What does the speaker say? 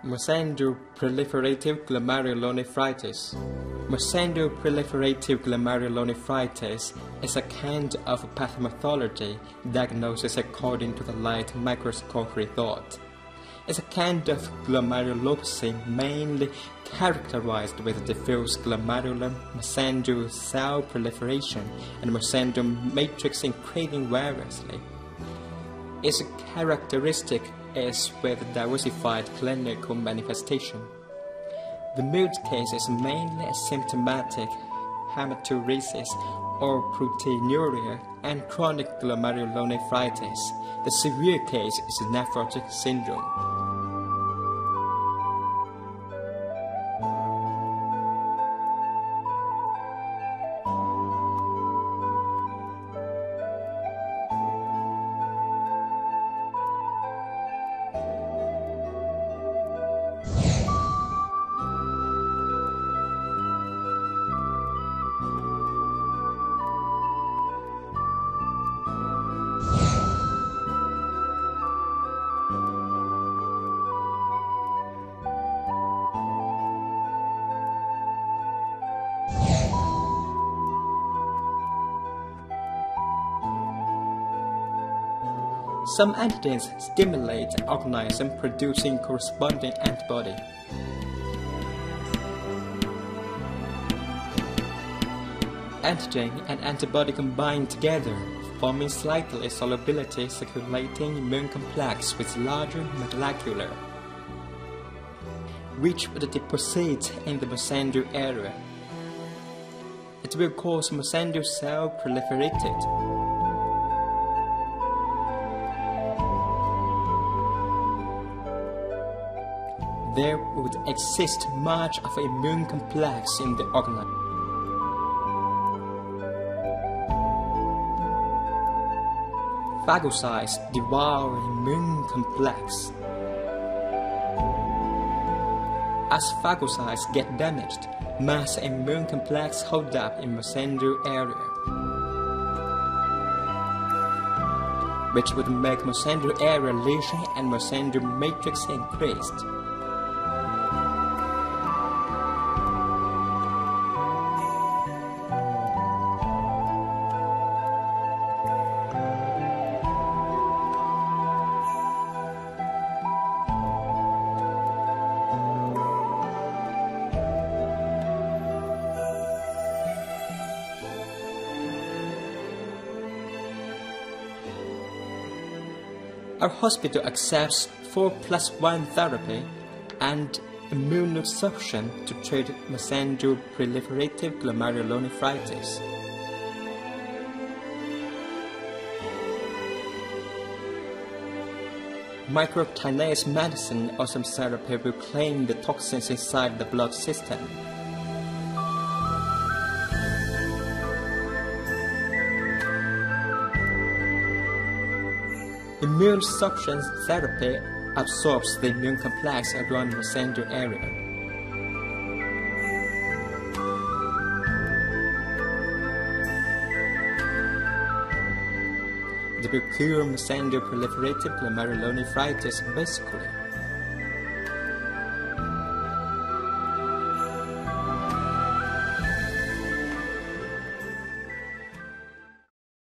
Mesenteroproliferative glomerulonephritis. Mesenteroproliferative glomerulonephritis is a kind of pathology diagnosis according to the light microscopy thought. It's a kind of glomerulopathy mainly characterized with diffuse glomerular mesenteric cell proliferation and mesenteric matrix increasing variously. Its characteristic is with diversified clinical manifestation. The mild case is mainly asymptomatic hematopoiesis or proteinuria and chronic glomerulonephritis. The severe case is nephrotic syndrome. Some antigens stimulate the organism producing corresponding antibody. Antigen and antibody combine together, forming slightly solubility circulating immune complex with larger molecular, which would deposit in the mesenteric area. It will cause mesenteric cell proliferated. There would exist much of an immune complex in the organism. Phagocytes devour immune complex. As phagocytes get damaged, mass immune complex hold up in mesenteric area, which would make mesenteric area lesion and mesenteric matrix increased. Our hospital accepts 4+1 therapy and immunosuppression to treat mesenteroproliferative glomerulonephritis. Microkinase medicine or some therapy will clean the toxins inside the blood system. Immunosuppression therapy absorbs the immune complex around the mesenteric area. It will cure mesenteroproliferative glomerulonephritis basically.